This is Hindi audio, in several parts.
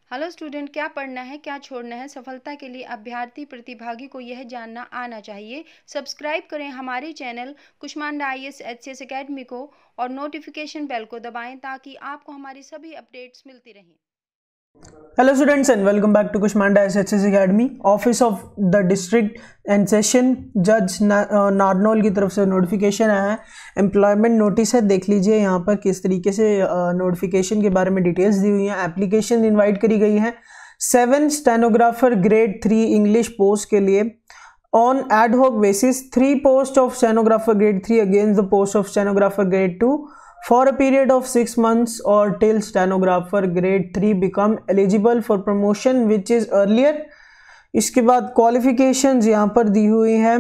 हेलो स्टूडेंट, क्या पढ़ना है क्या छोड़ना है? सफलता के लिए अभ्यर्थी प्रतिभागी को यह जानना आना चाहिए। सब्सक्राइब करें हमारे channel Kushmanda IAS HCS academy को और नोटिफिकेशन बेल को दबाएं ताकि आपको हमारी सभी अपडेट्स मिलती रहें। Hello students and welcome back to Kushmanda SHS Academy. Office of the district and session जज नारनौल की तरफ से नोटिफिकेशन आया है, एम्प्लॉयमेंट नोटिस है। देख लीजिए यहाँ पर किस तरीके से नोटिफिकेशन के बारे में डिटेल्स दी हुई हैं। एप्लीकेशन इनवाइट करी गई है 7 स्टेनोग्राफर ग्रेड 3 इंग्लिश पोस्ट के लिए on ad hoc basis. 3 post of stenographer grade 3 against the post of stenographer grade 2 for a period of 6 months or till stenographer grade 3 become eligible for promotion which is earlier। इसके बाद qualifications यहाँ पर दी हुई हैं।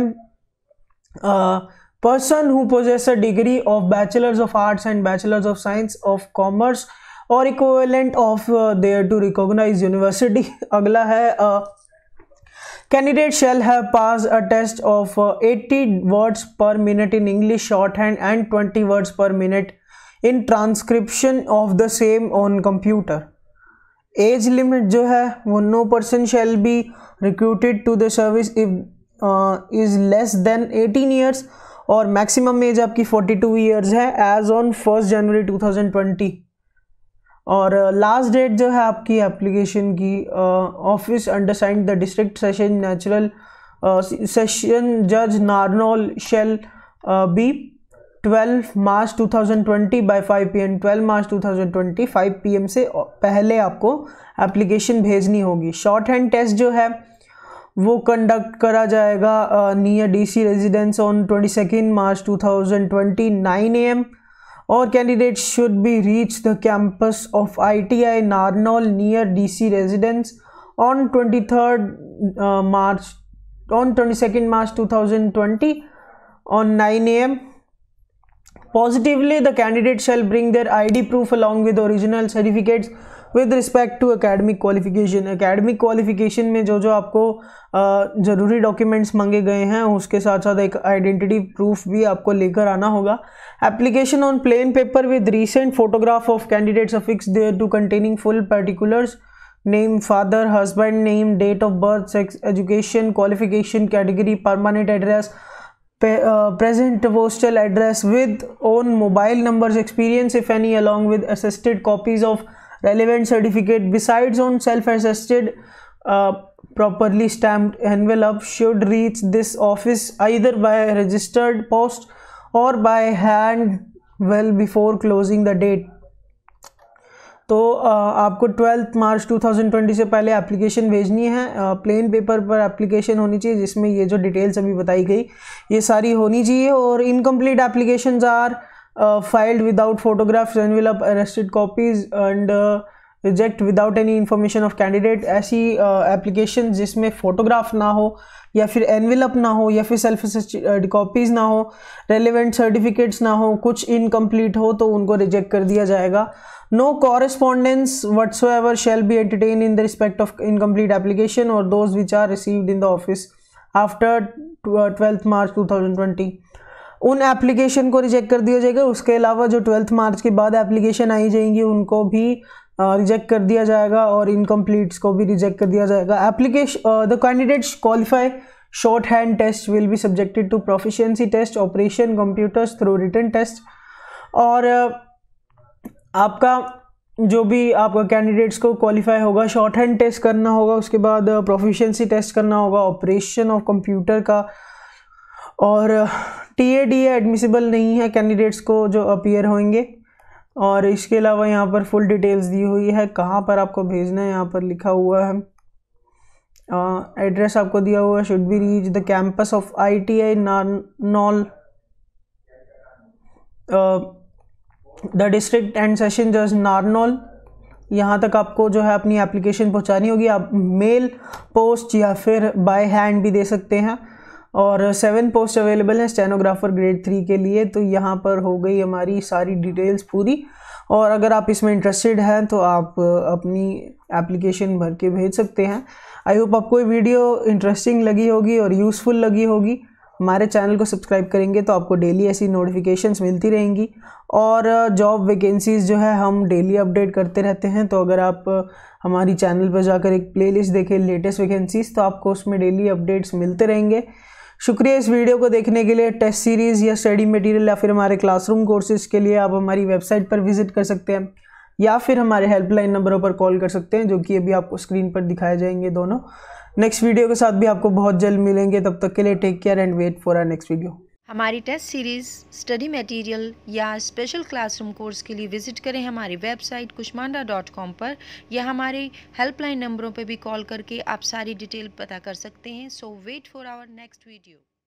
person who possess a degree of bachelors of arts and bachelors of science of commerce or equivalent of their to recognized university। अगला है candidate shall have passed a test of 80 words per minute in English shorthand and 20 words per minute in transcription of the same on computer। Age limit जो है वो no person shall be recruited to the service if is less than 18 years और मैक्सिमम एज आपकी 42 years है एज ऑन 1 जनवरी 2020। और लास्ट डेट जो है आपकी एप्लीकेशन की office undersigned the district session natural session जज Narnaul shall be 12 March 2020 by 5 PM। 12 March 2020 5 PM से पहले आपको एप्लीकेशन भेजनी होगी। शॉर्ट हैंड टेस्ट जो है वो कंडक्ट करा जाएगा near DC residence on 22 March 2020 9 AM और candidate should be reach the campus of ITI Narnaul near DC residence on 22 March 2020 on 9 AM। Positively, the candidate shall bring their ID proof along with original certificates with respect to academic qualification। academic qualification में जो आपको ज़रूरी डॉक्यूमेंट्स मांगे गए हैं उसके साथ साथ एक आइडेंटिटी प्रूफ भी आपको लेकर आना होगा। Application on plain paper with recent photograph of candidates affix there to containing full particulars name father husband name date of birth sex education qualification category permanent address present postal address with own mobile numbers experience if any along with attested copies of relevant certificate besides on self-attested properly stamped envelope should reach this office either by registered post or by hand well before closing the date। तो आपको 12 मार्च 2020 से पहले एप्लीकेशन भेजनी है। प्लेन पेपर पर एप्लीकेशन होनी चाहिए जिसमें ये जो डिटेल्स अभी बताई गई ये सारी होनी चाहिए। और incomplete applications are filed without photographs envelope arrested copies and reject without any information of candidate. ऐसी एप्लीकेशन जिसमें फ़ोटोग्राफ ना हो या फिर एनवेलप ना हो या फिर सेल्फ कॉपीज़ ना हो रेलिवेंट सर्टिफिकेट्स ना हो कुछ इनकम्प्लीट हो तो उनको रिजेक्ट कर दिया जाएगा। No correspondence whatsoever shall be entertained in the respect of incomplete application or those which are received in the office after 12th March 2020। उन एप्लीकेशन को रिजेक्ट कर दिया जाएगा। उसके अलावा जो 12th मार्च के बाद एप्लीकेशन आई जाएंगी उनको भी रिजेक्ट कर दिया जाएगा और इनकम्प्लीट्स को भी रिजेक्ट कर दिया जाएगा। Application the candidates qualify shorthand test will be subjected to proficiency test operation computers through written test. और आपका जो भी आपका कैंडिडेट्स को क्वालिफाई होगा शॉर्ट हैंड टेस्ट करना होगा, उसके बाद प्रोफिशिएंसी टेस्ट करना होगा ऑपरेशन ऑफ कंप्यूटर का। और TADA एडमिसिबल नहीं है कैंडिडेट्स को जो अपीयर होंगे। और इसके अलावा यहाँ पर फुल डिटेल्स दी हुई है कहाँ पर आपको भेजना है, यहाँ पर लिखा हुआ है एड्रेस आपको दिया हुआ है should be reach the campus of ITI Narnaul the district and session जज नारनौल। यहाँ तक आपको जो है अपनी एप्लीकेशन पहुँचानी होगी। आप मेल पोस्ट या फिर बाय हैंड भी दे सकते हैं। और 7 पोस्ट अवेलेबल हैं स्टेनोग्राफर ग्रेड 3 के लिए। तो यहाँ पर हो गई हमारी सारी डिटेल्स पूरी। और अगर आप इसमें इंटरेस्टेड हैं तो आप अपनी एप्लीकेशन भर के भेज सकते हैं। आई होप आपको ये वीडियो इंटरेस्टिंग लगी होगी और यूज़फुल लगी होगी। हमारे चैनल को सब्सक्राइब करेंगे तो आपको डेली ऐसी नोटिफिकेशंस मिलती रहेंगी। और जॉब वैकेंसीज़ जो है हम डेली अपडेट करते रहते हैं, तो अगर आप हमारी चैनल पर जाकर एक प्लेलिस्ट देखें लेटेस्ट वैकेंसीज़, तो आपको उसमें डेली अपडेट्स मिलते रहेंगे। शुक्रिया इस वीडियो को देखने के लिए। टेस्ट सीरीज़ या स्टडी मटेरियल या फिर हमारे क्लासरूम कोर्सेज़ के लिए आप हमारी वेबसाइट पर विजिट कर सकते हैं या फिर हमारे हेल्पलाइन नंबरों पर कॉल कर सकते हैं, जो कि अभी आपको स्क्रीन पर दिखाए जाएंगे दोनों। नेक्स्ट वीडियो के साथ भी आपको बहुत जल्द मिलेंगे, तब तक के लिए take care and wait for our next video. हमारी टेस्ट सीरीज़, स्टडी मटेरियल या स्पेशल क्लासरूम कोर्स के लिए विजिट करें हमारी वेबसाइट kushmanda.com पर, या हमारे हेल्पलाइन नंबरों पर भी कॉल करके आप सारी डिटेल पता कर सकते हैं। So wait for our next video.